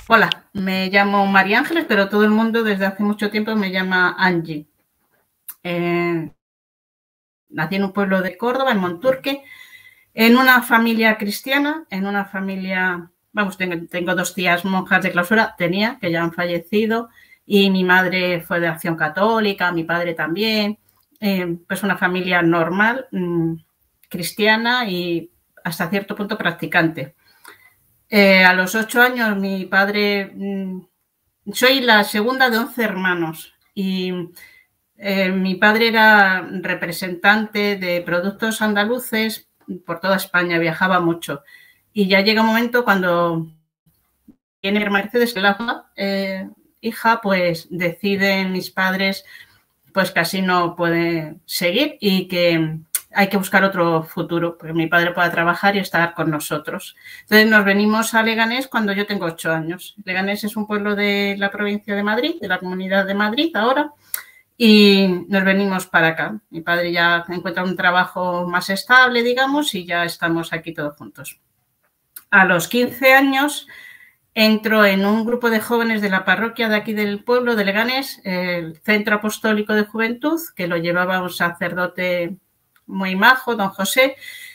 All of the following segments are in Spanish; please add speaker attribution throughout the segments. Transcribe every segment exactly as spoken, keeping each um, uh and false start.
Speaker 1: Hola, me llamo María Ángeles, pero todo el mundo desde hace mucho tiempo me llama Angie. Eh, nací en un pueblo de Córdoba, en Monturque, en una familia cristiana, en una familia, vamos, tengo, tengo dos tías monjas de clausura, tenía, que ya han fallecido, y mi madre fue de Acción Católica, mi padre también, eh, pues una familia normal, mmm, cristiana y hasta cierto punto practicante. Eh, a los ocho años mi padre, mmm, soy la segunda de once hermanos y eh, mi padre era representante de productos andaluces por toda España, viajaba mucho. Y ya llega un momento cuando viene Mercedes, la eh, hija, pues deciden mis padres pues casi no puede seguir y que hay que buscar otro futuro, porque mi padre pueda trabajar y estar con nosotros. Entonces nos venimos a Leganés cuando yo tengo ocho años. Leganés es un pueblo de la provincia de Madrid, de la Comunidad de Madrid ahora, y nos venimos para acá. Mi padre ya encuentra un trabajo más estable, digamos, y ya estamos aquí todos juntos. A los quince años entro en un grupo de jóvenes de la parroquia de aquí del pueblo de Leganés, el Centro Apostólico de Juventud, que lo llevaba un sacerdote muy majo, don José.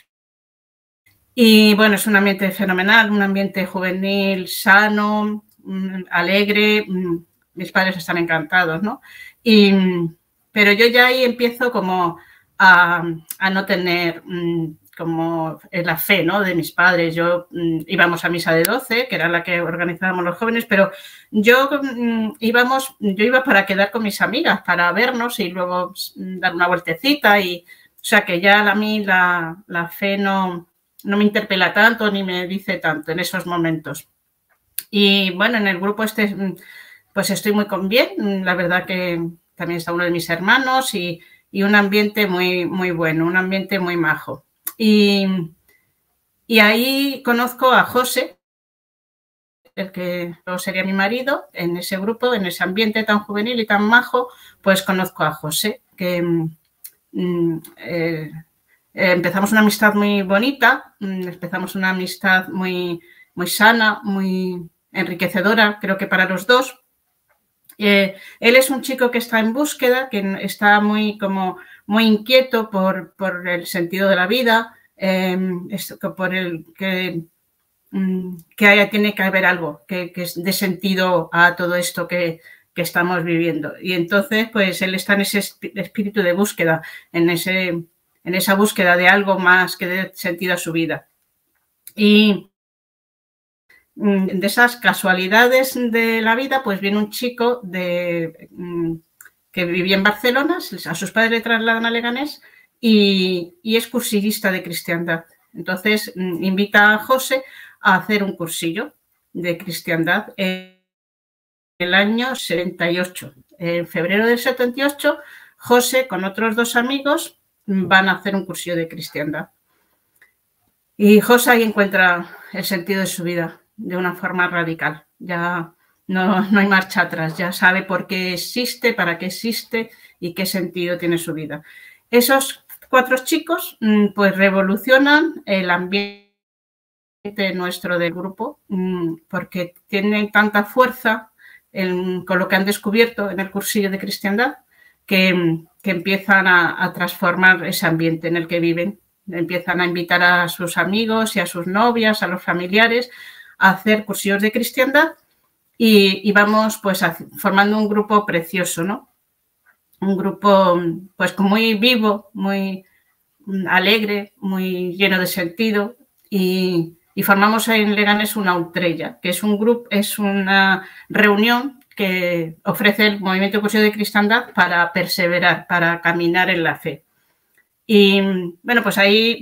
Speaker 1: Y bueno, es un ambiente fenomenal, un ambiente juvenil, sano, alegre. Mis padres están encantados, ¿no? Y, pero yo ya ahí empiezo como a, a no tener como la fe, ¿no?, de mis padres. Yo mmm, íbamos a misa de doce, que era la que organizábamos los jóvenes, pero yo mmm, íbamos, yo iba para quedar con mis amigas, para vernos y luego mmm, dar una vueltecita. Y, o sea, que ya a mí la, la fe no, no me interpela tanto ni me dice tanto en esos momentos. Y bueno, en el grupo este, pues estoy muy con bien. La verdad que también está uno de mis hermanos y, y un ambiente muy, muy bueno, un ambiente muy majo. Y, y ahí conozco a José, el que luego sería mi marido, en ese grupo, en ese ambiente tan juvenil y tan majo, pues conozco a José, que mm, eh, empezamos una amistad muy bonita, empezamos una amistad muy, muy sana, muy enriquecedora, creo que para los dos. Eh, él es un chico que está en búsqueda, que está muy, como, muy inquieto por, por el sentido de la vida, eh, por el que, que haya, tiene que haber algo que, que dé sentido a todo esto que, que estamos viviendo. Y entonces, pues él está en ese espíritu de búsqueda, en, ese, en esa búsqueda de algo más que dé sentido a su vida. Y de esas casualidades de la vida, pues viene un chico de, que vivía en Barcelona, a sus padres le trasladan a Leganés y, y es cursillista de cristiandad. Entonces invita a José a hacer un cursillo de cristiandad en el año setenta y ocho. En febrero del setenta y ocho, José con otros dos amigos van a hacer un cursillo de cristiandad. Y José ahí encuentra el sentido de su vida de una forma radical. Ya no, no hay marcha atrás, ya sabe por qué existe, para qué existe y qué sentido tiene su vida. Esos cuatro chicos pues revolucionan el ambiente nuestro del grupo porque tienen tanta fuerza en, con lo que han descubierto en el cursillo de cristiandad que, que empiezan a, a transformar ese ambiente en el que viven. Empiezan a invitar a sus amigos y a sus novias, a los familiares, a hacer cursillos de cristiandad y, y vamos pues a, formando un grupo precioso, ¿no? Un grupo pues muy vivo, muy alegre, muy lleno de sentido y, y formamos en Leganés una Utrella, que es un grupo, es una reunión que ofrece el movimiento cursillo de cristiandad para perseverar, para caminar en la fe. Y bueno, pues ahí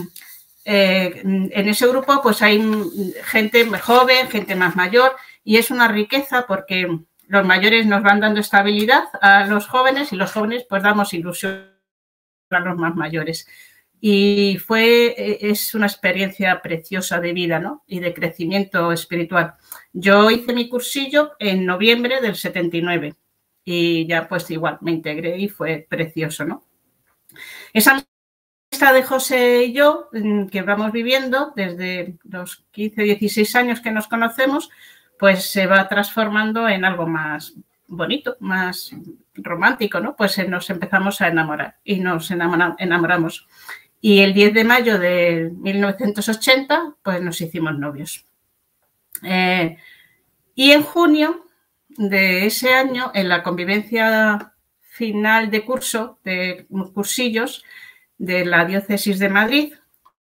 Speaker 1: eh, en ese grupo pues hay gente joven, gente más mayor y es una riqueza porque los mayores nos van dando estabilidad a los jóvenes y los jóvenes pues damos ilusión a los más mayores. Y fue, es una experiencia preciosa de vida, ¿no? Y de crecimiento espiritual. Yo hice mi cursillo en noviembre del setenta y nueve y ya pues igual me integré y fue precioso, ¿no? Esa amistad de José y yo, que vamos viviendo desde los quince, dieciséis años que nos conocemos, pues se va transformando en algo más bonito, más romántico, ¿no? Pues nos empezamos a enamorar y nos enamoramos. Y el diez de mayo de mil novecientos ochenta, pues nos hicimos novios. Eh, y en junio de ese año, en la convivencia final de curso, de cursillos de la diócesis de Madrid,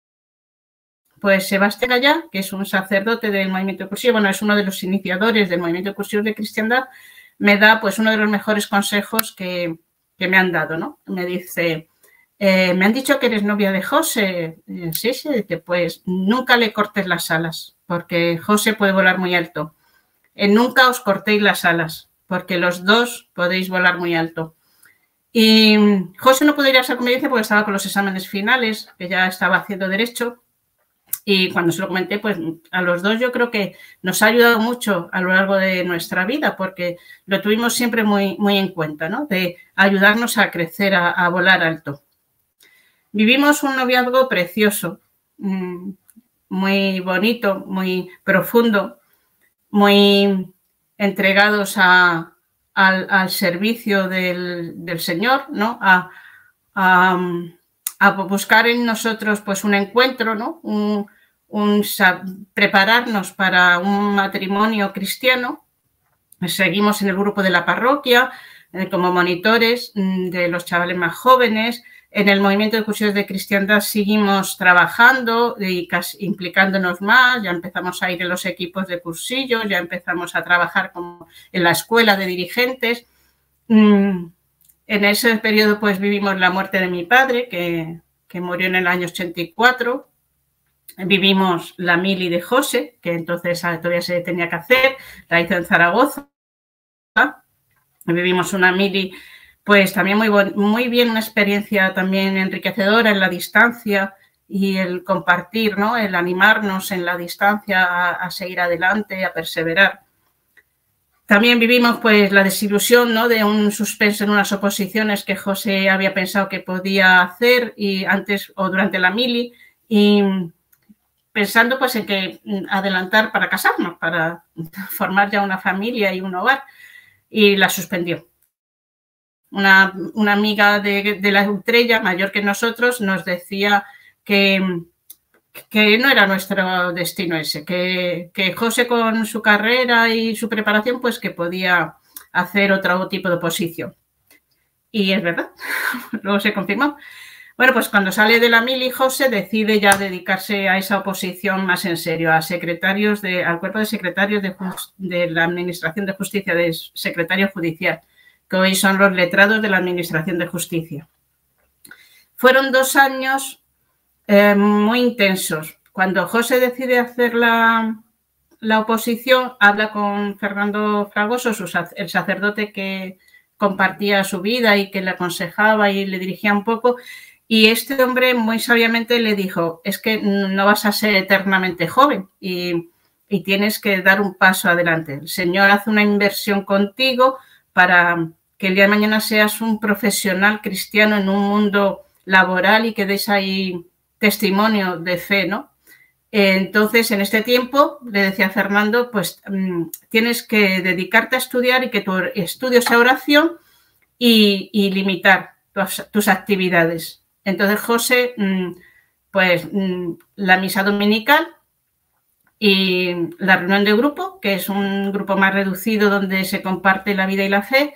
Speaker 1: pues Sebastián Gallá, que es un sacerdote del movimiento de cursillos, bueno, es uno de los iniciadores del movimiento de cursillos de cristiandad, me da pues uno de los mejores consejos que, que me han dado, ¿no? Me dice, eh, me han dicho que eres novia de José. Eh, sí, sí, dice, pues nunca le cortes las alas, porque José puede volar muy alto. Eh, nunca os cortéis las alas, porque los dos podéis volar muy alto. Y José no pudo ir a esa convivencia porque estaba con los exámenes finales, que ya estaba haciendo derecho. Y cuando se lo comenté, pues a los dos yo creo que nos ha ayudado mucho a lo largo de nuestra vida, porque lo tuvimos siempre muy, muy en cuenta, ¿no? De ayudarnos a crecer, a, a volar alto. Vivimos un noviazgo precioso, muy bonito, muy profundo, muy entregados a, al, al servicio del, del Señor, ¿no? A, a, a buscar en nosotros pues un encuentro, ¿no? Un, un, prepararnos para un matrimonio cristiano. Seguimos en el grupo de la parroquia eh, como monitores de los chavales más jóvenes. En el movimiento de cursillos de cristiandad seguimos trabajando y casi implicándonos más. Ya empezamos a ir en los equipos de cursillos, ya empezamos a trabajar como en la escuela de dirigentes. En ese periodo pues vivimos la muerte de mi padre, que, que murió en el año ochenta y cuatro. Vivimos la mili de José, que entonces todavía se tenía que hacer, la hizo en Zaragoza. Vivimos una mili, pues también muy, muy bien, una experiencia también enriquecedora en la distancia y el compartir, ¿no? El animarnos en la distancia a, a seguir adelante, a perseverar. También vivimos pues la desilusión, ¿no? De un suspenso en unas oposiciones que José había pensado que podía hacer y antes o durante la mili y pensando pues en que adelantar para casarnos, para formar ya una familia y un hogar, y la suspendió. Una, una amiga de, de la Utrella, mayor que nosotros, nos decía que, que no era nuestro destino ese, que, que José con su carrera y su preparación, pues que podía hacer otro tipo de oposición. Y es verdad, luego se confirmó. Bueno, pues cuando sale de la mili, José decide ya dedicarse a esa oposición más en serio, a secretarios de, al cuerpo de secretarios de, de la Administración de Justicia, de secretario judicial, que hoy son los letrados de la Administración de Justicia. Fueron dos años eh, muy intensos. Cuando José decide hacer la, la oposición, habla con Fernando Fragoso, su, el sacerdote que compartía su vida y que le aconsejaba y le dirigía un poco. Y este hombre muy sabiamente le dijo, es que no vas a ser eternamente joven y, y tienes que dar un paso adelante. El Señor hace una inversión contigo para que el día de mañana seas un profesional cristiano en un mundo laboral y que des ahí testimonio de fe, ¿no? Entonces, en este tiempo, le decía a Fernando, pues tienes que dedicarte a estudiar y que tu estudio sea oración y, y limitar tus, tus actividades. Entonces, José, pues la misa dominical y la reunión de grupo, que es un grupo más reducido donde se comparte la vida y la fe,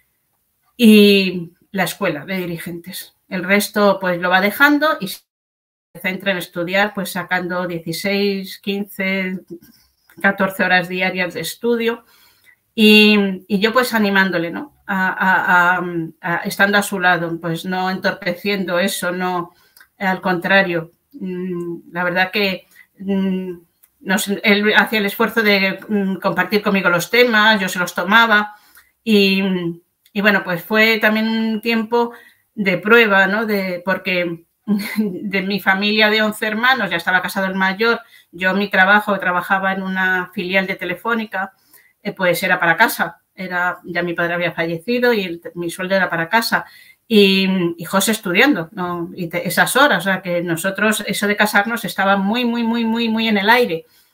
Speaker 1: y la escuela de dirigentes. El resto, pues lo va dejando y se centra en estudiar, pues sacando dieciséis, quince, catorce horas diarias de estudio. Y, y yo pues animándole, ¿no? A, a, a, a, estando a su lado, pues no entorpeciendo eso, no, al contrario. La verdad que nos, él hacía el esfuerzo de compartir conmigo los temas, yo se los tomaba y, y bueno, pues fue también un tiempo de prueba, ¿no? De, porque de mi familia de once hermanos, ya estaba casado el mayor, yo mi trabajo, trabajaba en una filial de Telefónica, pues era para casa, era, ya mi padre había fallecido y el, mi sueldo era para casa. Y, y José estudiando, ¿no? Y te, esas horas, o sea, que nosotros, eso de casarnos estaba muy, muy, muy, muy, muy en el aire.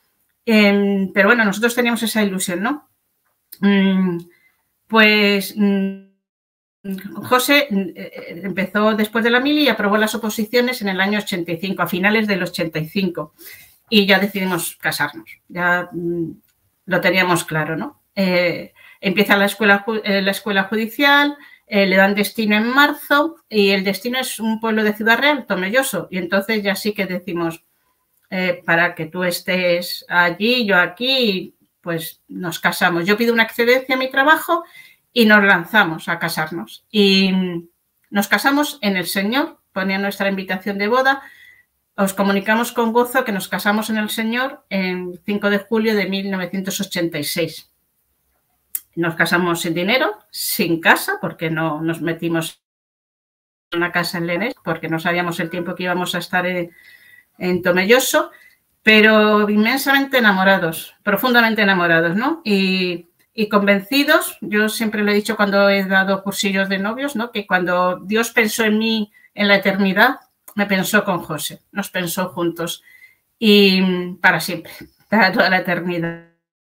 Speaker 1: Eh, pero bueno, nosotros teníamos esa ilusión, ¿no? Mm, pues mm, José eh, empezó después de la mili y aprobó las oposiciones en el año ochenta y cinco, a finales del ochenta y cinco. Y ya decidimos casarnos. Ya mm, lo teníamos claro, ¿no? Eh, empieza la escuela, eh, la escuela judicial, eh, le dan destino en marzo y el destino es un pueblo de Ciudad Real, Tomelloso. Y entonces ya sí que decimos, eh, para que tú estés allí, yo aquí, pues nos casamos. Yo pido una excedencia a mi trabajo y nos lanzamos a casarnos. Y nos casamos en el Señor, ponía nuestra invitación de boda. Os comunicamos con gozo que nos casamos en el Señor el cinco de julio de mil novecientos ochenta y seis. Nos casamos sin dinero, sin casa, porque no nos metimos en una casa en Lenes, porque no sabíamos el tiempo que íbamos a estar en, en Tomelloso, pero inmensamente enamorados, profundamente enamorados, ¿no? Y, y convencidos, yo siempre lo he dicho cuando he dado cursillos de novios, ¿no? Que cuando Dios pensó en mí en la eternidad, me pensó con José, nos pensó juntos y para siempre, para toda la eternidad.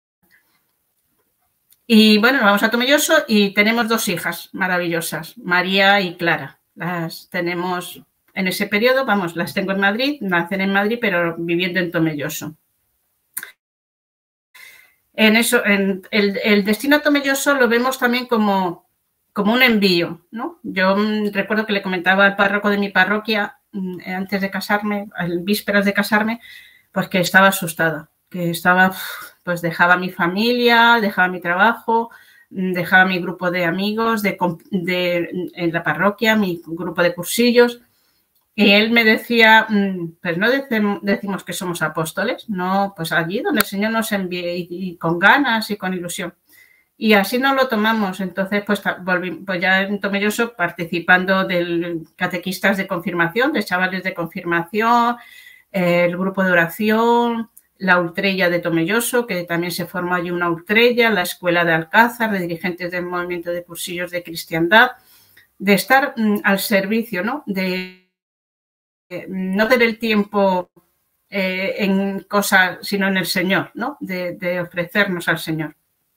Speaker 1: Y bueno, vamos a Tomelloso y tenemos dos hijas maravillosas, María y Clara. Las tenemos en ese periodo, vamos, las tengo en Madrid, nacen en Madrid, pero viviendo en Tomelloso. En eso, en el, el destino Tomelloso lo vemos también como, como un envío, ¿no? Yo mmm, recuerdo que le comentaba al párroco de mi parroquia antes de casarme, en vísperas de casarme, pues que estaba asustada, que estaba, pues dejaba mi familia, dejaba mi trabajo, dejaba mi grupo de amigos de, de, en la parroquia, mi grupo de cursillos, y él me decía, pues no decimos que somos apóstoles, no, pues allí donde el Señor nos envíe y, y con ganas y con ilusión. Y así nos lo tomamos. Entonces, pues, volví, pues ya en Tomelloso participando de catequistas de confirmación, de chavales de confirmación, eh, el grupo de oración, la Ultrella de Tomelloso, que también se formó allí una Ultrella, la Escuela de Alcázar, de dirigentes del movimiento de cursillos de cristiandad, de estar mm, al servicio, ¿no? De eh, no tener el tiempo eh, en cosas, sino en el Señor, ¿no? De, de ofrecernos al Señor.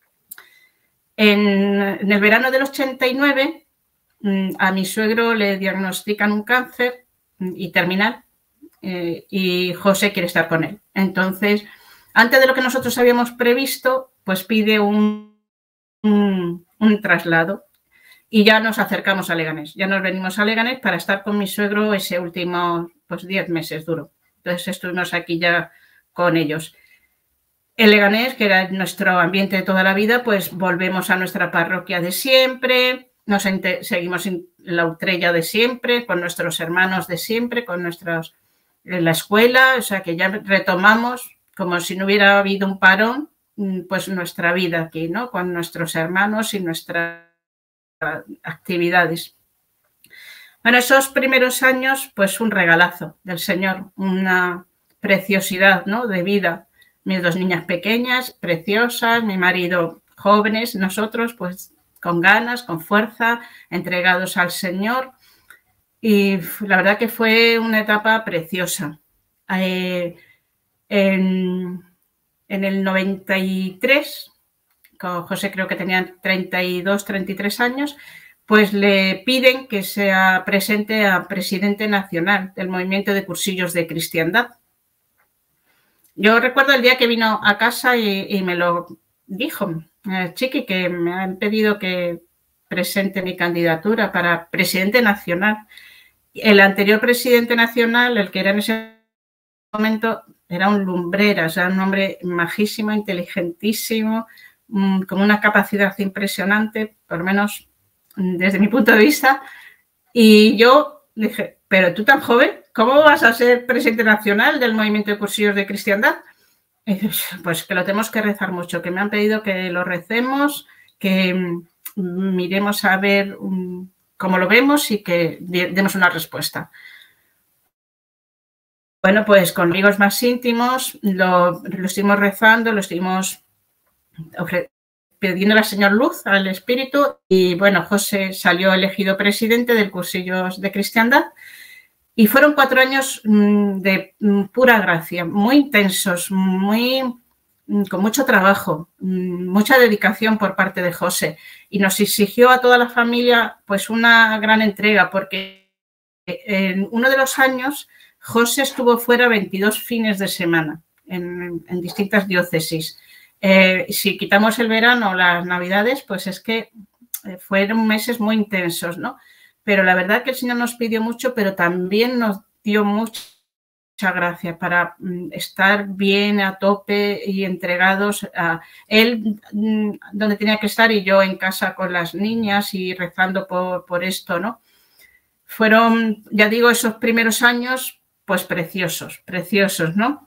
Speaker 1: En, en el verano del ochenta y nueve a mi suegro le diagnostican un cáncer y terminal eh, y José quiere estar con él. Entonces, antes de lo que nosotros habíamos previsto, pues pide un, un, un traslado y ya nos acercamos a Leganés. Ya nos venimos a Leganés para estar con mi suegro ese último, pues diez meses duro. Entonces estuvimos aquí ya con ellos. En Leganés, que era nuestro ambiente de toda la vida, pues volvemos a nuestra parroquia de siempre, nos seguimos en la Ultrella de siempre, con nuestros hermanos de siempre, con nuestros en la escuela, o sea que ya retomamos, como si no hubiera habido un parón, pues nuestra vida aquí, ¿no? Con nuestros hermanos y nuestras actividades. Bueno, esos primeros años, pues un regalazo del Señor, una preciosidad, ¿no? De vida. Mis dos niñas pequeñas, preciosas, mi marido jóvenes, nosotros pues con ganas, con fuerza, entregados al Señor. Y la verdad que fue una etapa preciosa. Eh, en, en el noventa y tres, con José creo que tenía treinta y dos, treinta y tres años, pues le piden que sea presente a presidente nacional del movimiento de cursillos de cristiandad. Yo recuerdo el día que vino a casa y, y me lo dijo, eh, Chiqui, que me han pedido que presente mi candidatura para presidente nacional. El anterior presidente nacional, el que era en ese momento, era un Lumbreras, era un hombre majísimo, inteligentísimo, mmm, con una capacidad impresionante, por lo menos desde mi punto de vista. Y yo dije, pero tú tan joven, ¿cómo vas a ser presidente nacional del movimiento de cursillos de cristiandad? Y dices, pues que lo tenemos que rezar mucho, que me han pedido que lo recemos, que miremos a ver um, cómo lo vemos y que demos una respuesta. Bueno, pues con amigos más íntimos lo, lo estuvimos rezando, lo estuvimos pidiendo al Señor luz, al Espíritu, y bueno, José salió elegido presidente del cursillos de cristiandad. Y fueron cuatro años de pura gracia, muy intensos, muy con mucho trabajo, mucha dedicación por parte de José, y nos exigió a toda la familia pues una gran entrega, porque en uno de los años José estuvo fuera veintidós fines de semana en, en distintas diócesis. Eh, si quitamos el verano o las navidades, pues es que fueron meses muy intensos, ¿no? Pero la verdad que el Señor nos pidió mucho, pero también nos dio mucho muchas gracias para estar bien a tope y entregados a él donde tenía que estar y yo en casa con las niñas y rezando por, por esto, ¿no? Fueron, ya digo, esos primeros años pues preciosos, preciosos, ¿no?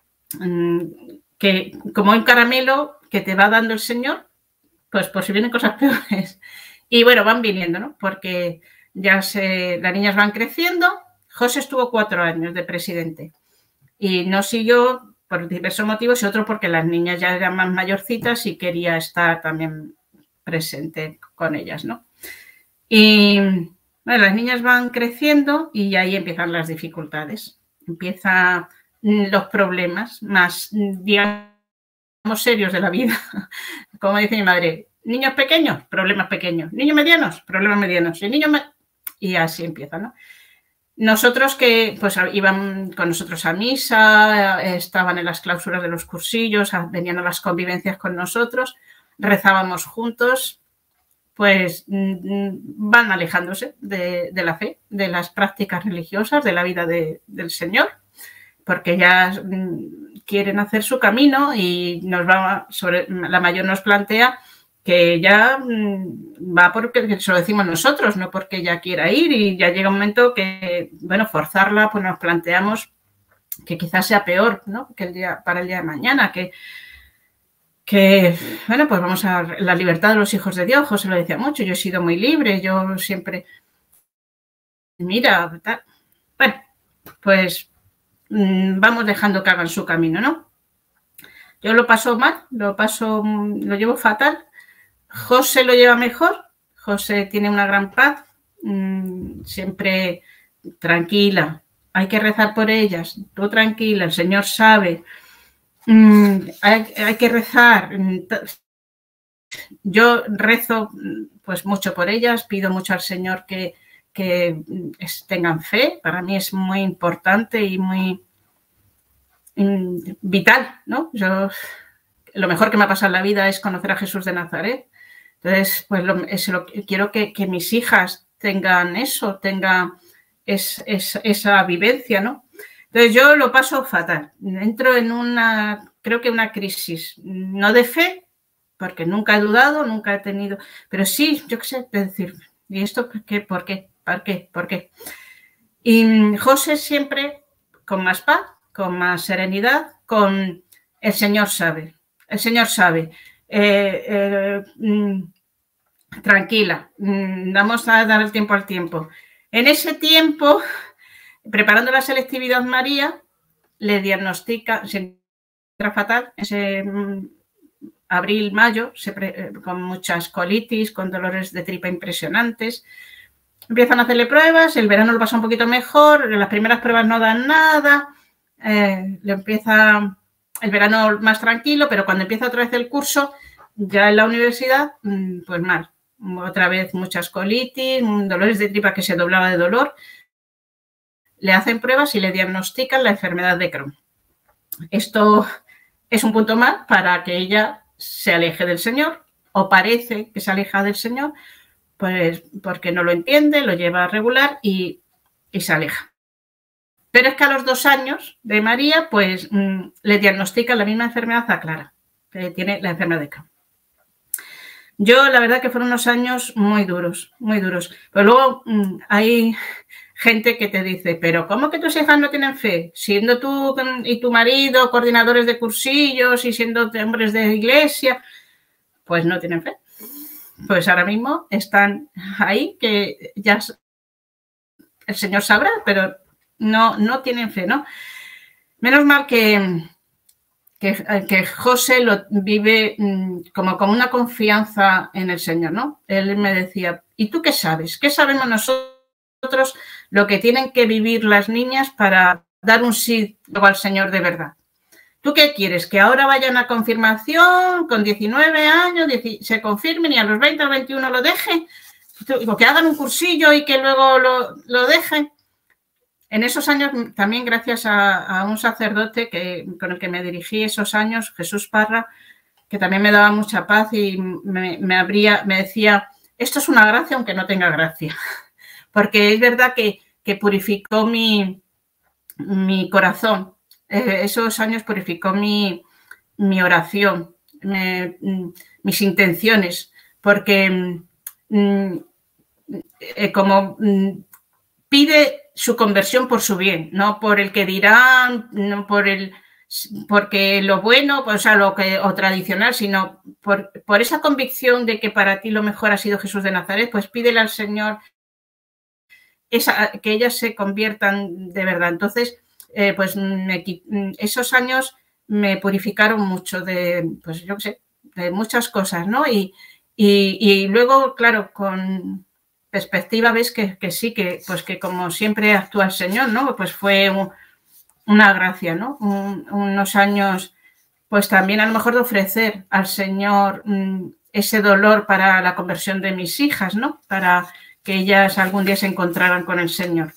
Speaker 1: Que como un caramelo que te va dando el Señor, pues por si vienen cosas peores. Y bueno, van viniendo, ¿no? Porque ya se, las niñas van creciendo. José estuvo cuatro años de presidente y no siguió por diversos motivos y otro porque las niñas ya eran más mayorcitas y quería estar también presente con ellas, ¿no? Y bueno, las niñas van creciendo y ahí empiezan las dificultades, empiezan los problemas más, digamos, serios de la vida. Como dice mi madre, niños pequeños, problemas pequeños, niños medianos, problemas medianos, y niños y así empieza, ¿no? Nosotros que pues iban con nosotros a misa, estaban en las clausuras de los cursillos, venían a las convivencias con nosotros, rezábamos juntos, pues van alejándose de, de la fe, de las prácticas religiosas, de la vida de, del Señor, porque ya quieren hacer su camino y nos va sobre, la mayor nos plantea que ya va porque se lo decimos nosotros, no porque ella quiera ir, y ya llega un momento que, bueno, forzarla, pues nos planteamos que quizás sea peor, ¿no? Que el día, para el día de mañana, que, que, bueno, pues vamos a la libertad de los hijos de Dios. José lo decía mucho, yo he sido muy libre, yo siempre, mira, tal. Bueno, pues vamos dejando que hagan su camino, ¿no? Yo lo paso mal, lo paso, lo llevo fatal. José lo lleva mejor, José tiene una gran paz, mmm, siempre tranquila, hay que rezar por ellas, tú tranquila, el Señor sabe, mmm, hay, hay que rezar. Yo rezo pues mucho por ellas, pido mucho al Señor que, que tengan fe, para mí es muy importante y muy mmm, vital, ¿no? Yo, lo mejor que me ha pasado en la vida es conocer a Jesús de Nazaret. Entonces, pues lo, es lo, quiero que, que mis hijas tengan eso, tengan es, es, esa vivencia, ¿no? Entonces, yo lo paso fatal. Entro en una, creo que una crisis, no de fe, porque nunca he dudado, nunca he tenido, pero sí, yo qué sé, de decir, ¿y esto por qué? ¿Por qué? ¿Por qué? ¿Por qué? Y José siempre con más paz, con más serenidad, con el Señor sabe, el Señor sabe. Eh, eh, mm, tranquila, mm, vamos a dar el tiempo al tiempo. En ese tiempo, preparando la selectividad María, le diagnostica, se encuentra fatal, ese mm, abril, mayo, se pre, con muchas colitis, con dolores de tripa impresionantes. Empiezan a hacerle pruebas, el verano lo pasa un poquito mejor, las primeras pruebas no dan nada, eh, le empieza el verano más tranquilo, pero cuando empieza otra vez el curso, ya en la universidad, pues mal. Otra vez muchas colitis, dolores de tripa que se doblaba de dolor. Le hacen pruebas y le diagnostican la enfermedad de Crohn. Esto es un punto más para que ella se aleje del Señor, o parece que se aleja del Señor, pues porque no lo entiende, lo lleva a regular y, y se aleja. Pero es que a los dos años de María, pues mmm, le diagnostican la misma enfermedad a Clara, que tiene la enfermedad de Crohn. Yo, la verdad que fueron unos años muy duros, muy duros. Pero luego mmm, hay gente que te dice, pero ¿cómo que tus hijas no tienen fe? Siendo tú y tu marido coordinadores de cursillos y siendo hombres de iglesia, pues no tienen fe. Pues ahora mismo están ahí, que ya el Señor sabrá, pero no, no tienen fe, ¿no? Menos mal que, que, que José lo vive como con una confianza en el Señor, ¿no? Él me decía, ¿y tú qué sabes? ¿Qué sabemos nosotros lo que tienen que vivir las niñas para dar un sí al Señor de verdad? ¿tú qué quieres? ¿Que ahora vayan a confirmación con diecinueve años, se confirmen y a los veinte o veintiuno lo dejen? ¿O que hagan un cursillo y que luego lo, lo dejen? En esos años, también gracias a, a un sacerdote que, con el que me dirigí esos años, Jesús Parra, que también me daba mucha paz y me, me, abría, me decía, esto es una gracia aunque no tenga gracia. Porque es verdad que, que purificó mi, mi corazón. Eh, esos años purificó mi, mi oración, me, mis intenciones. Porque mm, eh, como mm, pide su conversión por su bien, no por el que dirán, no por el... porque lo bueno, o sea, lo que, o tradicional, sino por, por esa convicción de que para ti lo mejor ha sido Jesús de Nazaret, pues pídele al Señor esa, que ellas se conviertan de verdad. Entonces, eh, pues me, esos años me purificaron mucho de, pues yo qué sé, de muchas cosas, ¿no? Y, y, y luego, claro, con perspectiva ves que, que sí, que pues que como siempre actúa el Señor, ¿no? Pues fue un, una gracia, ¿no? Un, unos años, pues también a lo mejor de ofrecer al Señor mmm, ese dolor para la conversión de mis hijas, ¿no? Para que ellas algún día se encontraran con el Señor.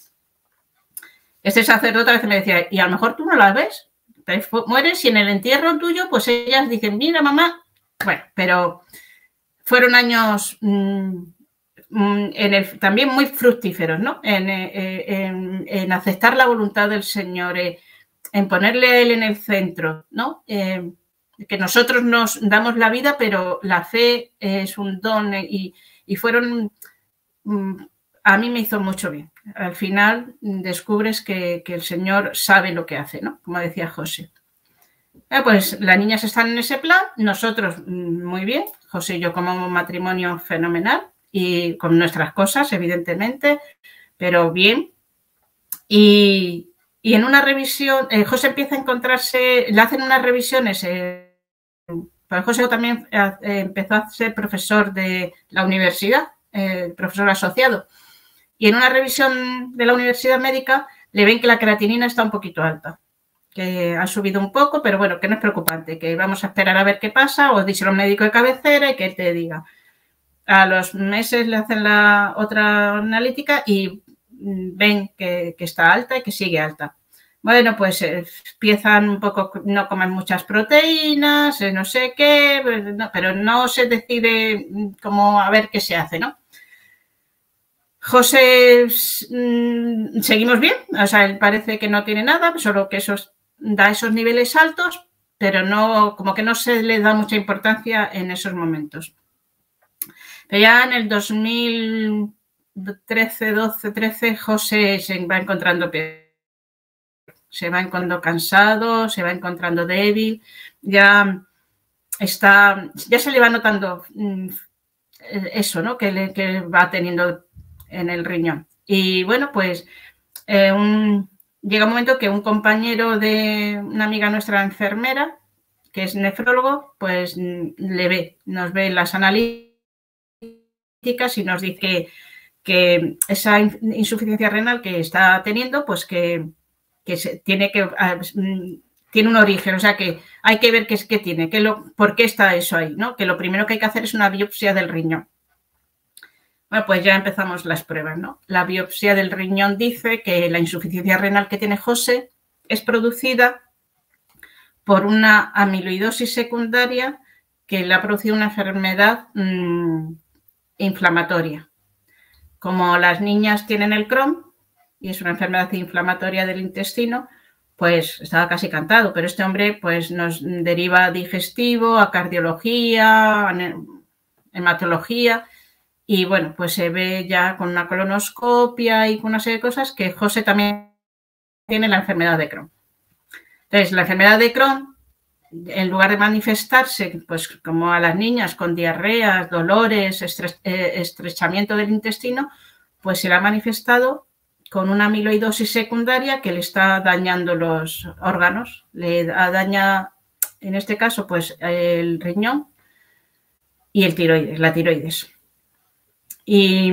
Speaker 1: Este sacerdote a veces me decía, y a lo mejor tú no las ves, te mueres y en el entierro tuyo, pues ellas dicen, mira mamá, bueno, pero fueron años mmm, en el, también muy fructíferos, ¿no? En, en, en aceptar la voluntad del Señor, eh, en ponerle a Él en el centro, ¿no? Eh, que nosotros nos damos la vida, pero la fe es un don y, y fueron, a mí me hizo mucho bien. Al final descubres que, que el Señor sabe lo que hace, ¿no? Como decía José. Eh, pues las niñas están en ese plan, nosotros muy bien, José y yo como un matrimonio fenomenal y con nuestras cosas, evidentemente, pero bien. Y, y en una revisión, eh, José empieza a encontrarse, le hacen unas revisiones, eh, pues José también eh, empezó a ser profesor de la universidad, eh, profesor asociado, y en una revisión de la universidad médica le ven que la creatinina está un poquito alta, que ha subido un poco, pero bueno, que no es preocupante, que vamos a esperar a ver qué pasa, o díselo al médico de cabecera y que él te diga. A los meses le hacen la otra analítica y ven que, que está alta y que sigue alta. Bueno, pues eh, empiezan un poco, no comen muchas proteínas, eh, no sé qué, no, pero no se decide como a ver qué se hace, ¿no? José, mmm, seguimos bien, o sea, él parece que no tiene nada, solo que esos, da esos niveles altos, pero no, como que no se le da mucha importancia en esos momentos. Pero ya en el dos mil trece, doce, trece, José se va encontrando peor. Se va encontrando cansado, se va encontrando débil, ya está, ya se le va notando eso, ¿no? Que, le, que va teniendo en el riñón. Y bueno, pues eh, un, llega un momento que un compañero de una amiga nuestra enfermera, que es nefrólogo, pues le ve, nos ve las analíticas y nos dice que, que esa insuficiencia renal que está teniendo, pues que, que se, tiene que tiene un origen, o sea que hay que ver qué es que tiene, que lo, por qué está eso ahí, ¿no? Que lo primero que hay que hacer es una biopsia del riñón. Bueno, pues ya empezamos las pruebas, ¿no? La biopsia del riñón dice que la insuficiencia renal que tiene José es producida por una amiloidosis secundaria que le ha producido una enfermedad mmm, inflamatoria. Como las niñas tienen el Crohn y es una enfermedad inflamatoria del intestino, pues estaba casi cantado, pero este hombre pues nos deriva a digestivo, a cardiología, a hematología y bueno, pues se ve ya con una colonoscopia y con una serie de cosas que José también tiene la enfermedad de Crohn. Entonces, la enfermedad de Crohn, en lugar de manifestarse pues como a las niñas con diarreas, dolores, estre estrechamiento del intestino, pues se le ha manifestado con una amiloidosis secundaria que le está dañando los órganos, le daña, en este caso, pues el riñón y el tiroides, la tiroides. Y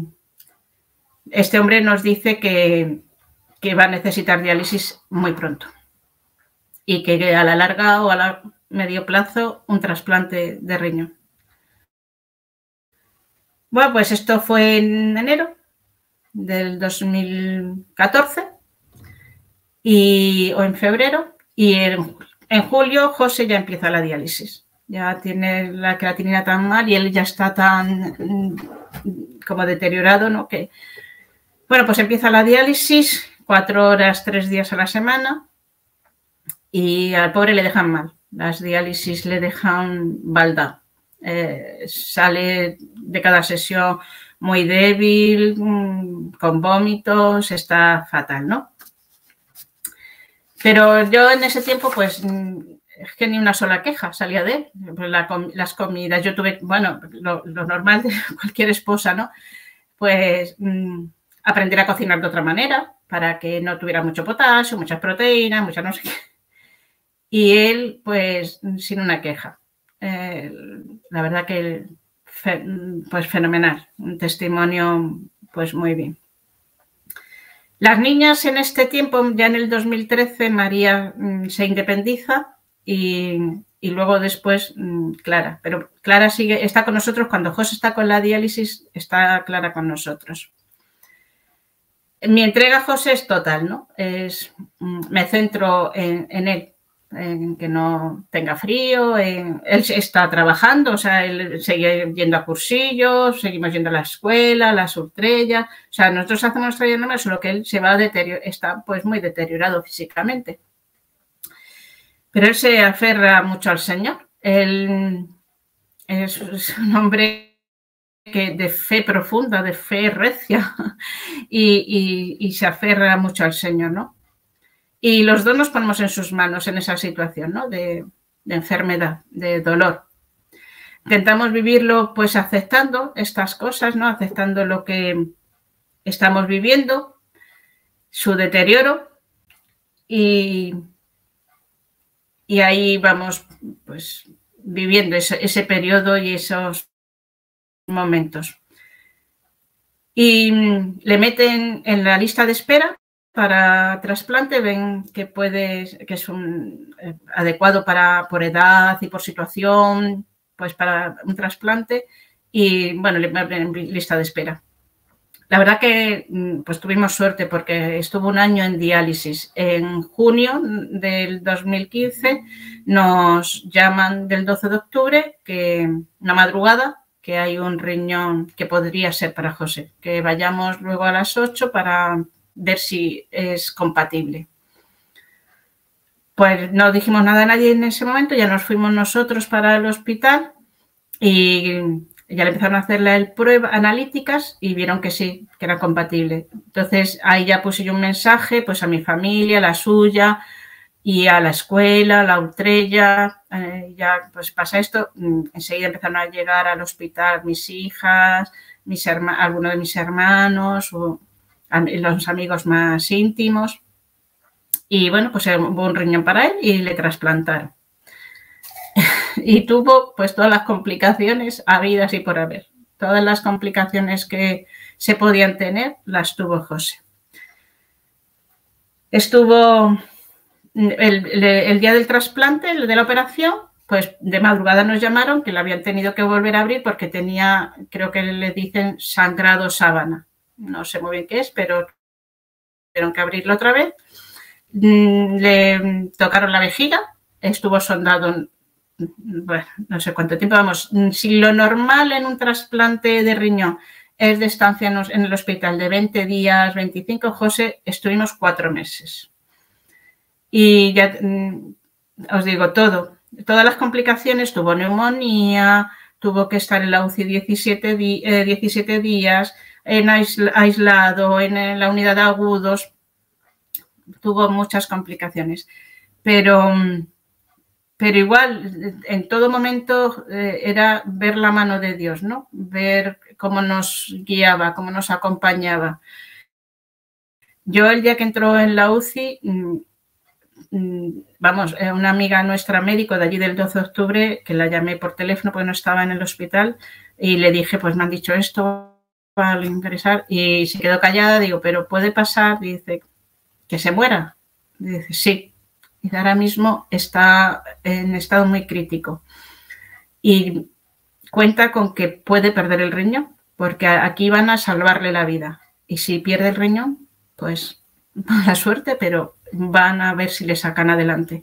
Speaker 1: este hombre nos dice que, que va a necesitar diálisis muy pronto. y que a la larga o a la medio plazo un trasplante de riñón. Bueno, pues esto fue en enero del dos mil catorce y, o en febrero, y en, en julio José ya empieza la diálisis. Ya tiene la creatinina tan mal y él ya está tan como deteriorado, ¿no? Que, bueno, pues empieza la diálisis, cuatro horas, tres días a la semana, y al pobre le dejan mal. Las diálisis le dejan baldado. Eh, sale de cada sesión muy débil, con vómitos, está fatal, ¿no? Pero yo en ese tiempo, pues, es que ni una sola queja salía de él. La, las comidas, yo tuve, bueno, lo, lo normal de cualquier esposa, ¿no? Pues mmm, aprender a cocinar de otra manera para que no tuviera mucho potasio, muchas proteínas, muchas no sé qué. Y él, pues, sin una queja. Eh, la verdad que, fe, pues, fenomenal. Un testimonio, pues, muy bien. Las niñas en este tiempo, ya en el dos mil trece, María mmm, se independiza y, y luego después mmm, Clara. Pero Clara sigue, está con nosotros. Cuando José está con la diálisis, está Clara con nosotros. Mi entrega a José es total, ¿no? Es, me centro en, en él, en que no tenga frío, en, él está trabajando, o sea, él sigue yendo a cursillos, seguimos yendo a la escuela, a la Surtrella, o sea, nosotros hacemos nuestra diagnóstico, solo que él se va a deterior, está pues muy deteriorado físicamente. Pero él se aferra mucho al Señor, él es, es un hombre que de fe profunda, de fe recia, y, y, y se aferra mucho al Señor, ¿no? Y los dos nos ponemos en sus manos en esa situación, ¿no? De, de enfermedad, de dolor. Intentamos vivirlo, pues, aceptando estas cosas, ¿no? Aceptando lo que estamos viviendo, su deterioro, y, y ahí vamos, pues, viviendo ese, ese periodo y esos momentos. Y le meten en la lista de espera para trasplante, ven que puede, que es un, eh, adecuado para, por edad y por situación, pues para un trasplante, y bueno, le meten en lista de espera. La verdad que pues tuvimos suerte porque estuvo un año en diálisis. En junio del dos mil quince nos llaman del doce de octubre, que una madrugada, que hay un riñón que podría ser para José, que vayamos luego a las ocho para ver si es compatible. Pues no dijimos nada a nadie en ese momento, ya nos fuimos nosotros para el hospital y ya le empezaron a hacer las pruebas analíticas y vieron que sí, que era compatible. Entonces ahí ya puse yo un mensaje pues a mi familia, a la suya y a la escuela, a la Utrella, eh, ya pues pasa esto, enseguida empezaron a llegar al hospital mis hijas, mis algunos de mis hermanos o los amigos más íntimos y bueno, pues hubo un riñón para él y le trasplantaron. Y tuvo pues todas las complicaciones habidas y por haber. Todas las complicaciones que se podían tener las tuvo José. Estuvo el, el, el día del trasplante, el de la operación, pues de madrugada nos llamaron que le habían tenido que volver a abrir porque tenía, creo que le dicen sangrado sábana. No sé muy bien qué es, pero tuvieron que abrirlo otra vez. Le tocaron la vejiga, estuvo sondado, bueno, no sé cuánto tiempo, vamos, si lo normal en un trasplante de riñón es de estancia en el hospital de veinte días, veinticinco, José, estuvimos cuatro meses. Y ya os digo todo, todas las complicaciones, tuvo neumonía, tuvo que estar en la U C I diecisiete, eh, diecisiete días, en aisl aislado, en la unidad de agudos, tuvo muchas complicaciones, pero... Pero igual, en todo momento eh, era ver la mano de Dios, ¿no? Ver cómo nos guiaba, cómo nos acompañaba. Yo el día que entró en la U C I, mmm, mmm, vamos, una amiga nuestra médico de allí del doce de octubre, que la llamé por teléfono porque no estaba en el hospital, y le dije, pues me han dicho esto, para ingresar, y se quedó callada, digo, pero puede pasar, y dice, que se muera. Y dice, sí. Dice, ahora mismo está en estado muy crítico y cuenta con que puede perder el riñón, porque aquí van a salvarle la vida. Y si pierde el riñón, pues mala suerte, pero van a ver si le sacan adelante.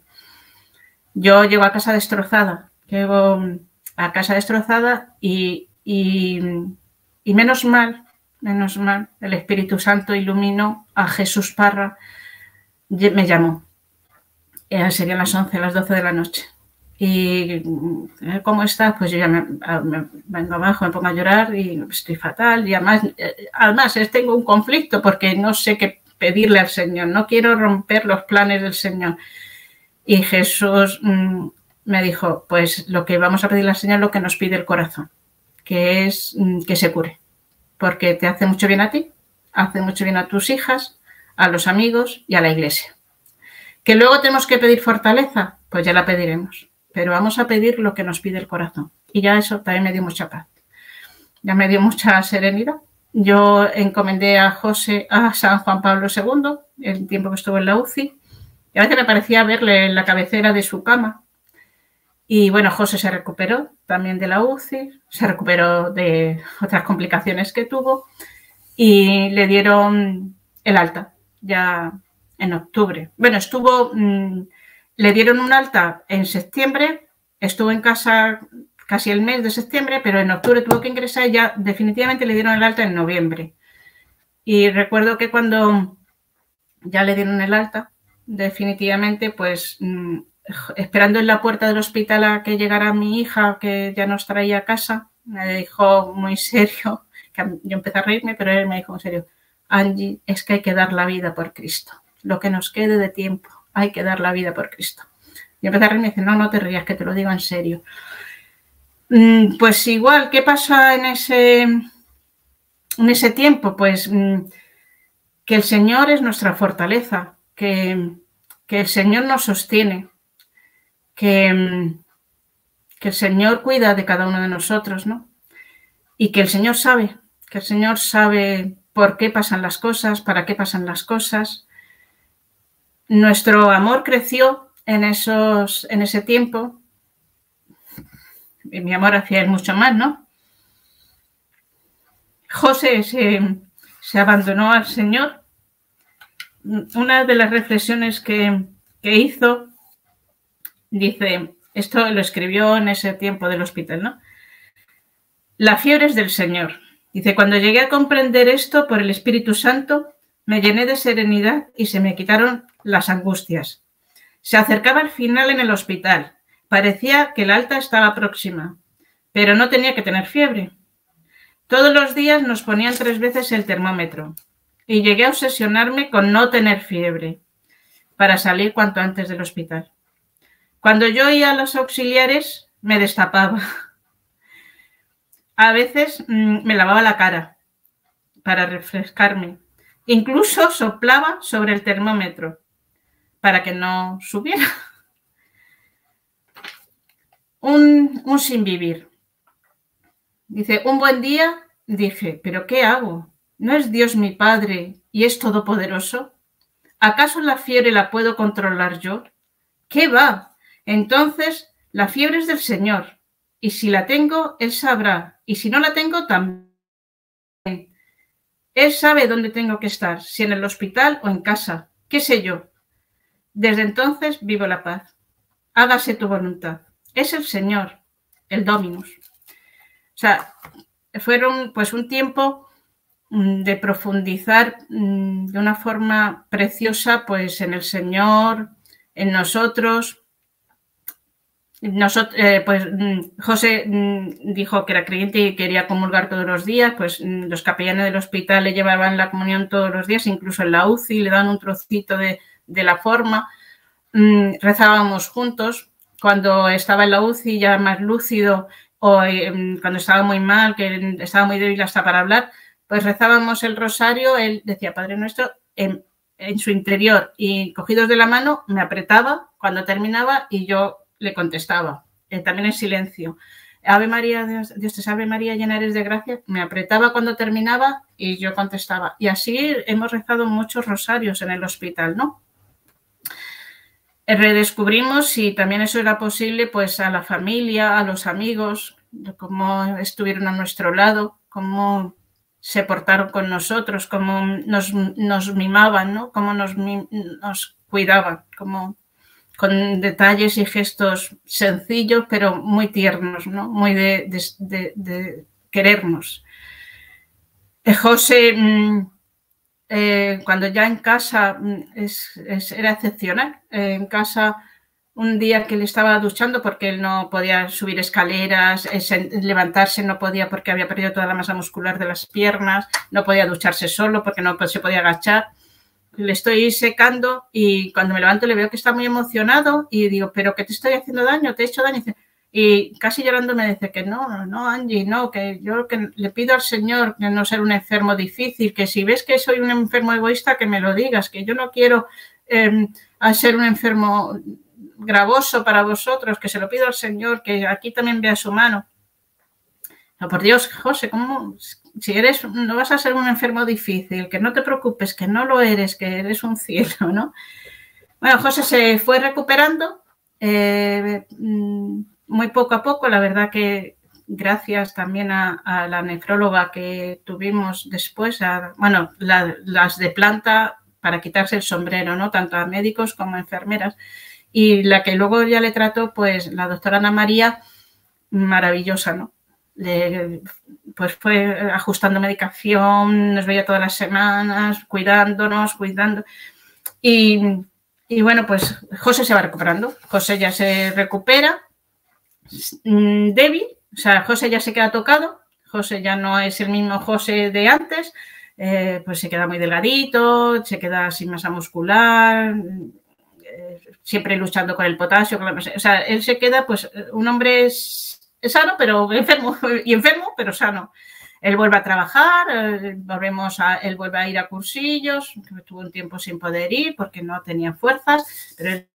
Speaker 1: Yo llego a casa destrozada, llego a casa destrozada y, y, y menos mal, menos mal, el Espíritu Santo iluminó a Jesús Parra, me llamó. Eh, serían las once, las doce de la noche. Y ¿cómo estás? Pues yo ya me, me vengo abajo, me pongo a llorar y estoy fatal. Y además, eh, además tengo un conflicto porque no sé qué pedirle al Señor. No quiero romper los planes del Señor. Y Jesús mmm, me dijo, pues lo que vamos a pedirle al Señor es lo que nos pide el corazón, que es mmm, que se cure. Porque te hace mucho bien a ti, hace mucho bien a tus hijas, a los amigos y a la iglesia. ¿Que luego tenemos que pedir fortaleza? Pues ya la pediremos. Pero vamos a pedir lo que nos pide el corazón. Y ya eso también me dio mucha paz. Ya me dio mucha serenidad. Yo encomendé a José a San Juan Pablo segundo, el tiempo que estuvo en la U C I. Y a veces me parecía verle en la cabecera de su cama. Y bueno, José se recuperó también de la U C I. Se recuperó de otras complicaciones que tuvo. Y le dieron el alta. Ya en octubre. Bueno, estuvo, mmm, le dieron un alta en septiembre, estuvo en casa casi el mes de septiembre, pero en octubre tuvo que ingresar y ya definitivamente le dieron el alta en noviembre. Y recuerdo que cuando ya le dieron el alta, definitivamente, pues mmm, esperando en la puerta del hospital a que llegara mi hija, que ya nos traía a casa, me dijo muy serio, que yo empecé a reírme, pero él me dijo en serio, Angie, es que hay que dar la vida por Cristo. Lo que nos quede de tiempo, hay que dar la vida por Cristo. Y empecé a reírme y me dice, no, no te rías, que te lo digo en serio. Pues igual, ¿qué pasa en ese, en ese tiempo? Pues que el Señor es nuestra fortaleza, que, que el Señor nos sostiene, que, que el Señor cuida de cada uno de nosotros, ¿no? Y que el Señor sabe, que el Señor sabe por qué pasan las cosas, para qué pasan las cosas. Nuestro amor creció en, esos, en ese tiempo. Y mi amor hacia él mucho más, ¿no? José se, se abandonó al Señor. Una de las reflexiones que, que hizo, dice, esto lo escribió en ese tiempo del hospital, ¿no? La fiebre es del Señor. Dice, cuando llegué a comprender esto por el Espíritu Santo, me llené de serenidad y se me quitaron las angustias. Se acercaba el final en el hospital. Parecía que la alta estaba próxima, pero no tenía que tener fiebre. Todos los días nos ponían tres veces el termómetro y llegué a obsesionarme con no tener fiebre para salir cuanto antes del hospital. Cuando yo oía a los auxiliares, me destapaba. A veces mmm, me lavaba la cara para refrescarme. Incluso soplaba sobre el termómetro para que no subiera. Un, un sin vivir. Dice, un buen día dije, ¿pero qué hago? ¿No es Dios mi Padre y es todopoderoso? ¿Acaso la fiebre la puedo controlar yo? ¿Qué va? Entonces, la fiebre es del Señor. Y si la tengo, Él sabrá. Y si no la tengo, también. Él sabe dónde tengo que estar, si en el hospital o en casa. ¿Qué sé yo? Desde entonces vivo la paz. Hágase tu voluntad. Es el Señor, el Dominus. O sea, fueron pues un tiempo de profundizar de una forma preciosa pues en el Señor, en nosotros. Nosotros, eh, pues José dijo que era creyente y quería comulgar todos los días, pues los capellanes del hospital le llevaban la comunión todos los días, incluso en la U C I le daban un trocito de, de la forma, mm, rezábamos juntos. Cuando estaba en la U C I ya más lúcido o eh, cuando estaba muy mal, que estaba muy débil hasta para hablar, pues rezábamos el rosario, él decía Padre Nuestro en, en su interior y cogidos de la mano me apretaba cuando terminaba y yo le contestaba, eh, también en silencio. Ave María, Dios, Dios te salve María, llena eres de gracia. Me apretaba cuando terminaba y yo contestaba. Y así hemos rezado muchos rosarios en el hospital, ¿no? redescubrimos si también eso era posible, pues a la familia, a los amigos, cómo estuvieron a nuestro lado, cómo se portaron con nosotros, cómo nos, nos mimaban, ¿no? Cómo nos, nos cuidaban, cómo, con detalles y gestos sencillos, pero muy tiernos, ¿no? Muy de, de, de, de querernos. Eh, José, eh, cuando ya en casa es, es, era excepcional. Eh, en casa, un día que le estaba duchando porque él no podía subir escaleras, eh, levantarse no podía porque había perdido toda la masa muscular de las piernas, no podía ducharse solo porque no se podía agachar. Le estoy secando y cuando me levanto le veo que está muy emocionado y digo, ¿pero qué te estoy haciendo daño? ¿Te he hecho daño? Y, dice, y casi llorando me dice que no, no, Angie, no, que yo que le pido al Señor que no ser un enfermo difícil, que si ves que soy un enfermo egoísta, que me lo digas, que yo no quiero eh, ser un enfermo gravoso para vosotros, que se lo pido al Señor, que aquí también vea su mano. No, por Dios, José, ¿cómo? Si eres, no vas a ser un enfermo difícil, que no te preocupes, que no lo eres, que eres un cielo, ¿no? Bueno, José se fue recuperando eh, muy poco a poco, la verdad que gracias también a, a la nefróloga que tuvimos después, a, bueno, la, las de planta para quitarse el sombrero, ¿no? Tanto a médicos como a enfermeras. Y la que luego ya le trató, pues la doctora Ana María, maravillosa, ¿no? Le, pues fue ajustando medicación, nos veía todas las semanas, cuidándonos, cuidando. Y, y bueno, pues José se va recuperando. José ya se recupera, débil, o sea, José ya se queda tocado, José ya no es el mismo José de antes, eh, pues se queda muy delgadito, se queda sin masa muscular, eh, siempre luchando con el potasio, con la, o sea, él se queda pues un hombre sano, pero enfermo, y enfermo, pero sano. Él vuelve a trabajar, eh, volvemos a, él vuelve a ir a cursillos, que tuvo un tiempo sin poder ir porque no tenía fuerzas, pero él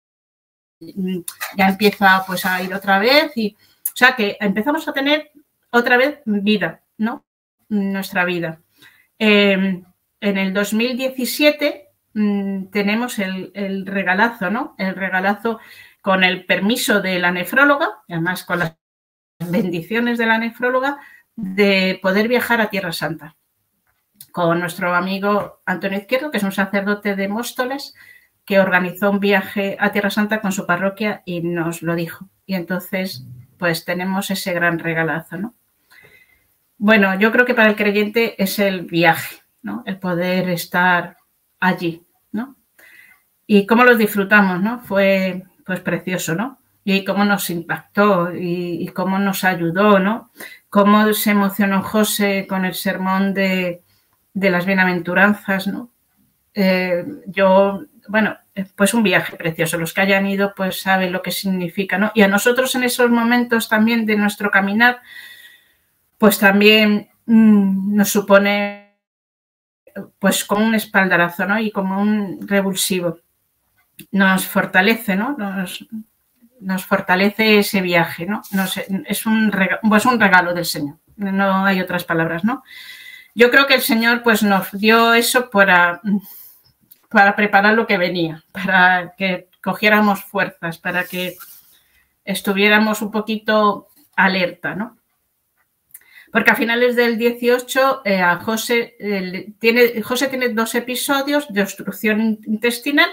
Speaker 1: ya empieza pues a ir otra vez y, o sea, que empezamos a tener otra vez vida, ¿no? Nuestra vida. Eh, en el dos mil diecisiete mmm, tenemos el, el regalazo, ¿no? El regalazo con el permiso de la nefróloga, además con las bendiciones de la nefróloga, de poder viajar a Tierra Santa con nuestro amigo Antonio Izquierdo, que es un sacerdote de Móstoles, que organizó un viaje a Tierra Santa con su parroquia y nos lo dijo. Y entonces, pues tenemos ese gran regalazo, ¿no? Bueno, yo creo que para el creyente es el viaje, ¿no? El poder estar allí, ¿no? Y cómo los disfrutamos, ¿no? Fue, pues, precioso, ¿no? Y cómo nos impactó y, y cómo nos ayudó, ¿no? Cómo se emocionó José con el sermón de, de las bienaventuranzas, ¿no? Eh, yo, bueno, pues un viaje precioso. Los que hayan ido, pues saben lo que significa, ¿no? Y a nosotros en esos momentos también de nuestro caminar, pues también mmm, nos supone pues como un espaldarazo, ¿no? Y como un revulsivo. Nos fortalece, ¿no? Nos, nos fortalece ese viaje, ¿no? Nos, es, un regalo, pues un regalo del Señor. No hay otras palabras, ¿no? Yo creo que el Señor pues nos dio eso para, para preparar lo que venía, para que cogiéramos fuerzas, para que estuviéramos un poquito alerta, ¿no? Porque a finales del dieciocho, eh, a José, eh, tiene, José tiene dos episodios de obstrucción intestinal,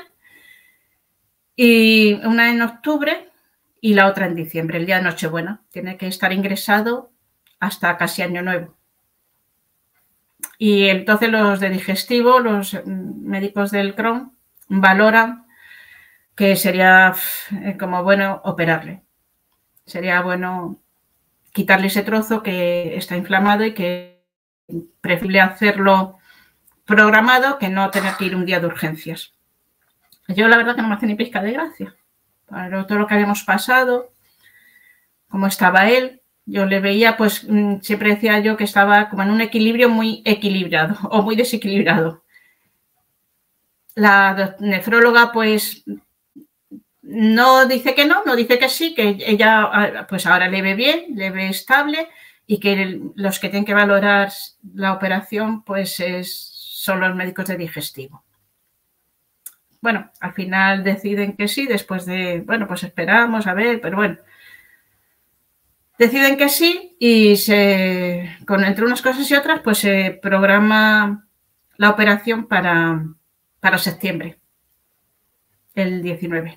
Speaker 1: y una en octubre y la otra en diciembre, el día de Nochebuena. Tiene que estar ingresado hasta casi Año Nuevo. Y entonces los de digestivo, los médicos del Crohn, valoran que sería como bueno operarle. Sería bueno quitarle ese trozo que está inflamado y que es preferible hacerlo programado que no tener que ir un día de urgencias. Yo la verdad que no me hace ni pizca de gracia. Para todo lo que habíamos pasado, cómo estaba él, yo le veía, pues siempre decía yo que estaba como en un equilibrio muy equilibrado o muy desequilibrado. La nefróloga pues no dice que no, no dice que sí, que ella pues ahora le ve bien, le ve estable y que los que tienen que valorar la operación pues es, son los médicos de digestivo. bueno, al final deciden que sí, después de, bueno, pues esperamos a ver, pero bueno. Deciden que sí y se, con, entre unas cosas y otras, pues se programa la operación para, para septiembre, el diecinueve.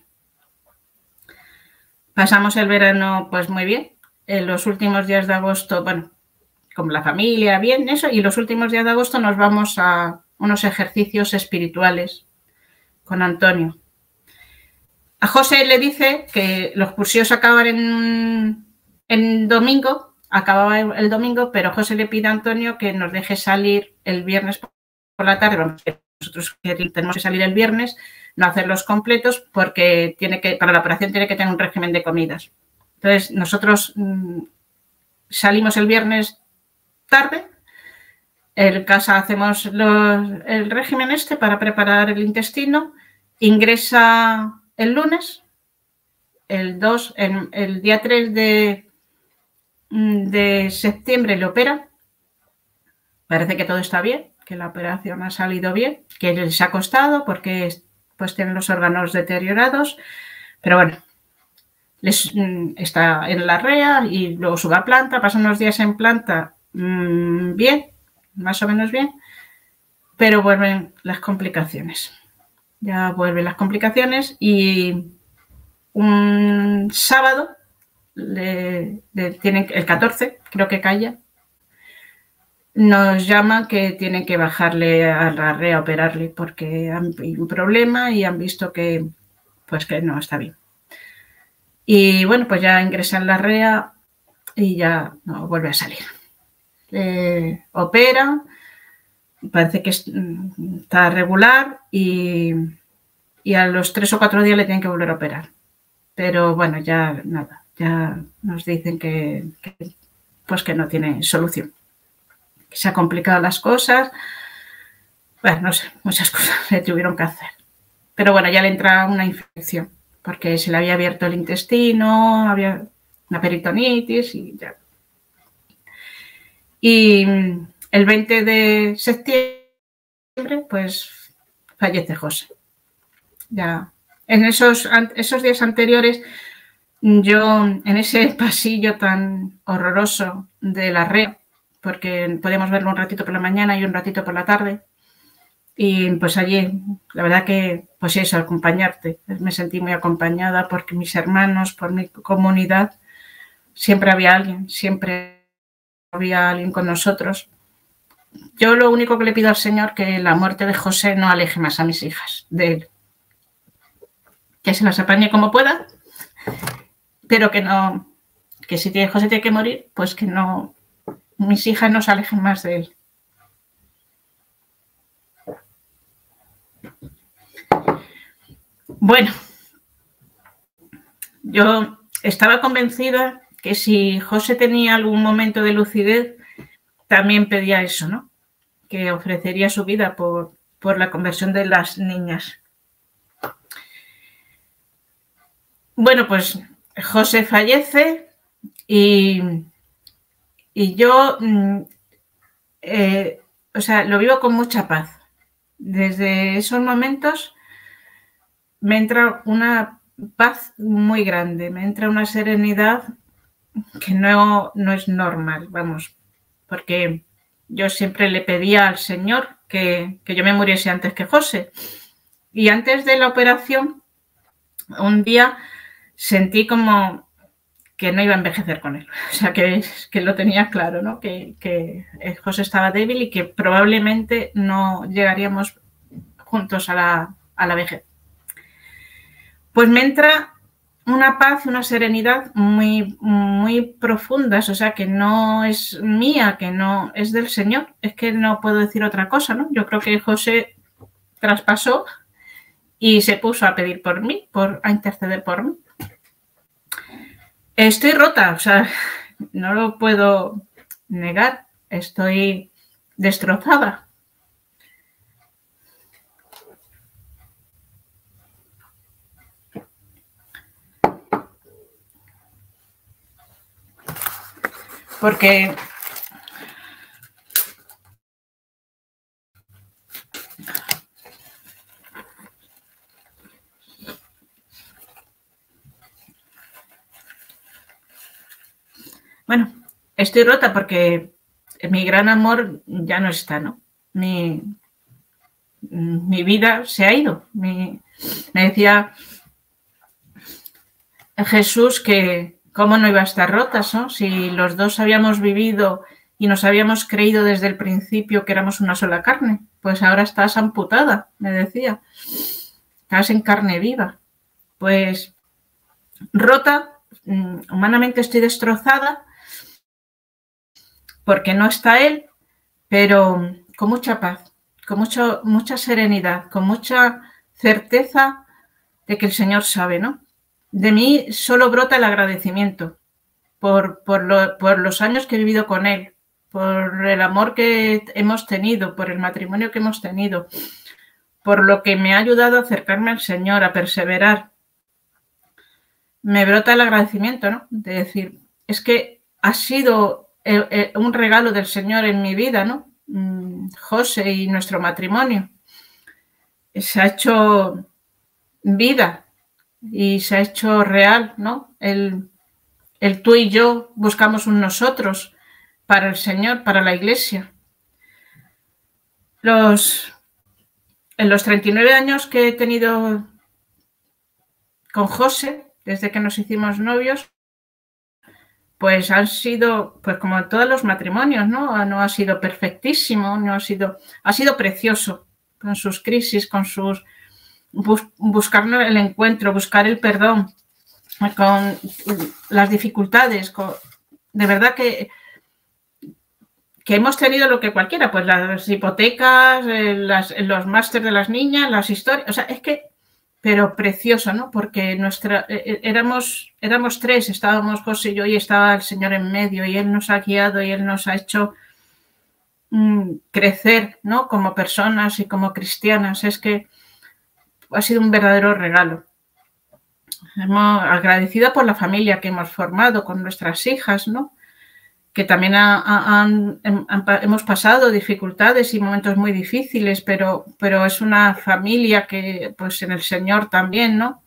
Speaker 1: Pasamos el verano pues muy bien. En los últimos días de agosto, bueno, con la familia, bien, eso, y los últimos días de agosto nos vamos a unos ejercicios espirituales con Antonio. A José le dice que los cursillos acaban en, en domingo, acababa el domingo, pero José le pide a Antonio que nos deje salir el viernes por la tarde. Vamos, nosotros tenemos que salir el viernes, no hacerlos completos, porque tiene que, para la operación tiene que tener un régimen de comidas. Entonces, nosotros mmm, salimos el viernes tarde, en casa hacemos los, el régimen este para preparar el intestino, ingresa el lunes, el dos, el, el día tres de, de septiembre le opera, parece que todo está bien, que la operación ha salido bien, que les ha costado porque pues tienen los órganos deteriorados, pero bueno, les, está en la R E A y luego sube a planta, pasan unos días en planta mmm, bien, más o menos bien, pero vuelven las complicaciones. Ya vuelven las complicaciones y un sábado, le, le tienen, el catorce, creo que cae, nos llaman que tienen que bajarle a la R E A, operarle, porque hay un problema y han visto que, pues que no está bien. Y bueno, pues ya ingresa en la R E A y ya no vuelve a salir. Eh, opera, parece que está regular y, y a los tres o cuatro días le tienen que volver a operar. Pero bueno, ya nada, ya nos dicen que, que pues que no tiene solución. Que se han complicado las cosas. Bueno, no sé, muchas cosas le tuvieron que hacer. Pero bueno, ya le entra una infección, porque se le había abierto el intestino, había una peritonitis y ya. Y el veinte de septiembre, pues fallece José. Ya en esos, esos días anteriores, yo en ese pasillo tan horroroso de la R E A, porque podíamos verlo un ratito por la mañana y un ratito por la tarde, y pues allí, la verdad que, pues eso, acompañarte, me sentí muy acompañada porque mis hermanos, por mi comunidad, siempre había alguien, siempre había alguien con nosotros. Yo lo único que le pido al Señor que la muerte de José no aleje más a mis hijas de él. Que se las apañe como pueda, pero que no, que si José tiene que morir, pues que no, mis hijas no se alejen más de él. Bueno, yo estaba convencida que si José tenía algún momento de lucidez, también pedía eso, ¿no? Que ofrecería su vida por, por la conversión de las niñas. Bueno, pues José fallece y, y yo, eh, o sea, lo vivo con mucha paz. Desde esos momentos me entra una paz muy grande, me entra una serenidad que no, no es normal, vamos, porque yo siempre le pedía al Señor que, que yo me muriese antes que José. Y antes de la operación, un día sentí como que no iba a envejecer con él. O sea, que, que lo tenía claro, ¿no? Que, que José estaba débil y que probablemente no llegaríamos juntos a la, a la vejez. Pues me entra una paz, una serenidad muy, muy profundas, o sea, que no es mía, que no es del Señor. Es que no puedo decir otra cosa, ¿no? Yo creo que José traspasó y se puso a pedir por mí, por, a interceder por mí. Estoy rota, o sea, no lo puedo negar, estoy destrozada. Porque Bueno, estoy rota porque mi gran amor ya no está, ¿no? Mi, mi vida se ha ido. Mi, me decía Jesús que cómo no iba a estar rotas, ¿no? Si los dos habíamos vivido y nos habíamos creído desde el principio que éramos una sola carne, pues ahora estás amputada, me decía. Estás en carne viva. Pues rota, humanamente estoy destrozada porque no está él, pero con mucha paz, con mucho, mucha serenidad, con mucha certeza de que el Señor sabe, ¿no? De mí solo brota el agradecimiento por, por, lo, por los años que he vivido con él, por el amor que hemos tenido, por el matrimonio que hemos tenido, por lo que me ha ayudado a acercarme al Señor, a perseverar. Me brota el agradecimiento, ¿no? De decir, es que ha sido el, el, un regalo del Señor en mi vida, ¿no? José y nuestro matrimonio. Se ha hecho vida y se ha hecho real, ¿no? El, el tú y yo buscamos un nosotros para el Señor, para la Iglesia. Los, en los treinta y nueve años que he tenido con José, desde que nos hicimos novios, pues han sido, pues como todos los matrimonios, ¿no? No ha sido perfectísimo, no ha sido, ha sido precioso, con sus crisis, con sus, bus, buscar el encuentro, buscar el perdón, con las dificultades, con, de verdad que, que hemos tenido lo que cualquiera, pues las hipotecas, las, los másteres de las niñas, las historias, o sea, es que, pero precioso, ¿no? Porque nuestra, éramos, éramos tres, estábamos José y yo y estaba el Señor en medio y Él nos ha guiado y Él nos ha hecho mmm, crecer, ¿no? Como personas y como cristianas. Es que ha sido un verdadero regalo. Hemos agradecido por la familia que hemos formado con nuestras hijas, ¿no? Que también ha, ha, han, han, hemos pasado dificultades y momentos muy difíciles, pero, pero es una familia que, pues en el Señor también, ¿no?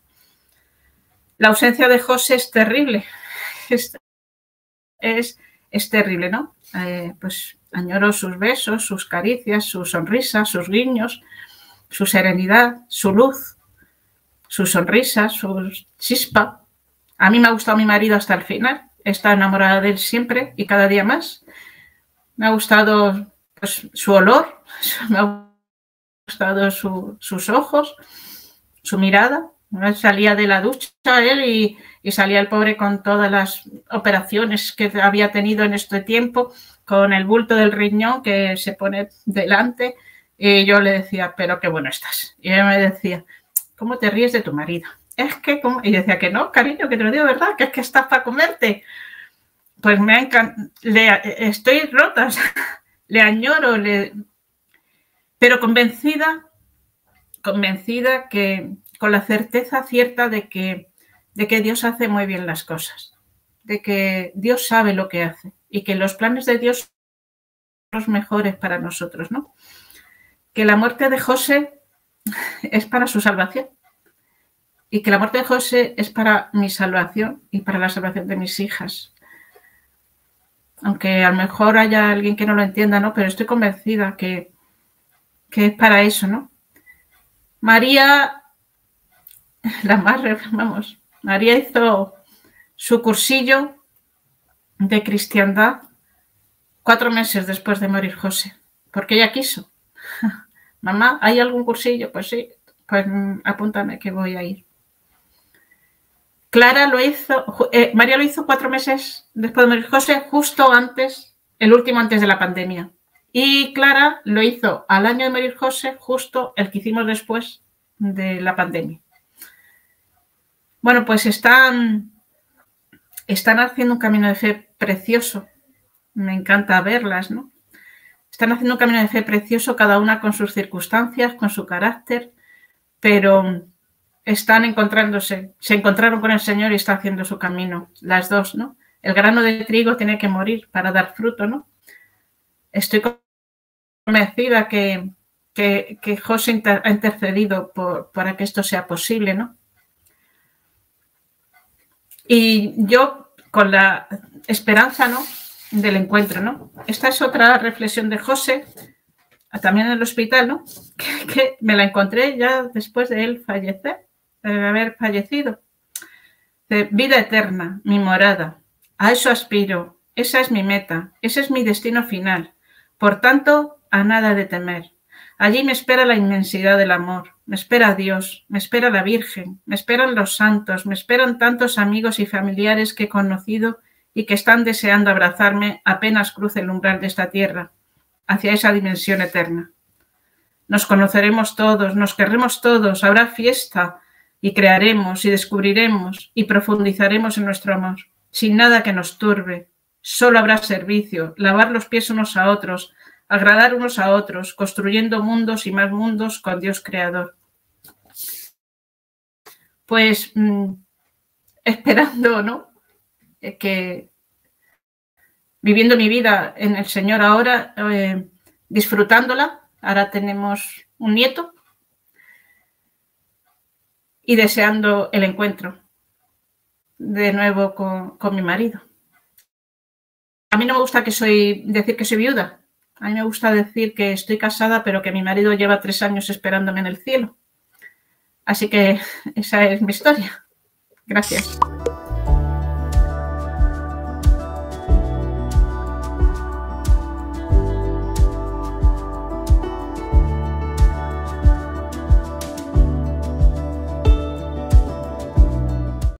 Speaker 1: La ausencia de José es terrible, es, es, es terrible, ¿no? Eh, pues añoro sus besos, sus caricias, sus sonrisas, sus guiños, su serenidad, su luz, su sonrisa, su chispa. A mí me ha gustado mi marido hasta el final. He estado enamorada de él siempre y cada día más. Me ha gustado pues, su olor, me ha gustado su, sus ojos, su mirada. Salía de la ducha él y, y salía el pobre con todas las operaciones que había tenido en este tiempo, con el bulto del riñón que se pone delante. Y yo le decía, pero qué bueno estás. Y él me decía, ¿cómo te ríes de tu marido? Es que, ¿cómo? Y decía que no, cariño, que te lo digo, ¿verdad? Que es que estás para comerte. Pues me ha encantado, estoy rota, le añoro, le... pero convencida, convencida que con la certeza cierta de que, de que Dios hace muy bien las cosas, de que Dios sabe lo que hace y que los planes de Dios son los mejores para nosotros, ¿no? Que la muerte de José es para su salvación. Y que la muerte de José es para mi salvación y para la salvación de mis hijas. Aunque a lo mejor haya alguien que no lo entienda, ¿no? Pero estoy convencida que, que es para eso, ¿no? María, la más, vamos, María hizo su cursillo de cristiandad cuatro meses después de morir José, porque ella quiso. Mamá, ¿hay algún cursillo? Pues sí, pues apúntame que voy a ir. Clara lo hizo, eh, María lo hizo cuatro meses después de morir José, justo antes, el último antes de la pandemia. Y Clara lo hizo al año de morir José, justo el que hicimos después de la pandemia. Bueno, pues están, están haciendo un camino de fe precioso. Me encanta verlas, ¿no? Están haciendo un camino de fe precioso, cada una con sus circunstancias, con su carácter, pero están encontrándose, se encontraron con el Señor y está haciendo su camino, las dos, ¿no? El grano de trigo tiene que morir para dar fruto, ¿no? Estoy convencida que, que, que José ha intercedido por, para que esto sea posible, ¿no? Y yo con la esperanza, ¿no?, del encuentro, ¿no? Esta es otra reflexión de José, también en el hospital, ¿no?, que, que me la encontré ya después de él fallecer, de haber fallecido. De vida eterna, mi morada, a eso aspiro, esa es mi meta, ese es mi destino final. Por tanto, a nada de temer. Allí me espera la inmensidad del amor, me espera Dios, me espera la Virgen, me esperan los santos, me esperan tantos amigos y familiares que he conocido y que están deseando abrazarme apenas cruce el umbral de esta tierra, hacia esa dimensión eterna. Nos conoceremos todos, nos querremos todos, habrá fiesta y crearemos y descubriremos y profundizaremos en nuestro amor, sin nada que nos turbe. Solo habrá servicio, lavar los pies unos a otros, agradar unos a otros, construyendo mundos y más mundos con Dios creador. Pues mmm, esperando, ¿no?, que viviendo mi vida en el Señor ahora, eh, disfrutándola, ahora tenemos un nieto, y deseando el encuentro de nuevo con, con mi marido. A mí no me gusta que soy, decir que soy viuda. A mí me gusta decir que estoy casada, pero que mi marido lleva tres años esperándome en el cielo. Así que esa es mi historia. Gracias.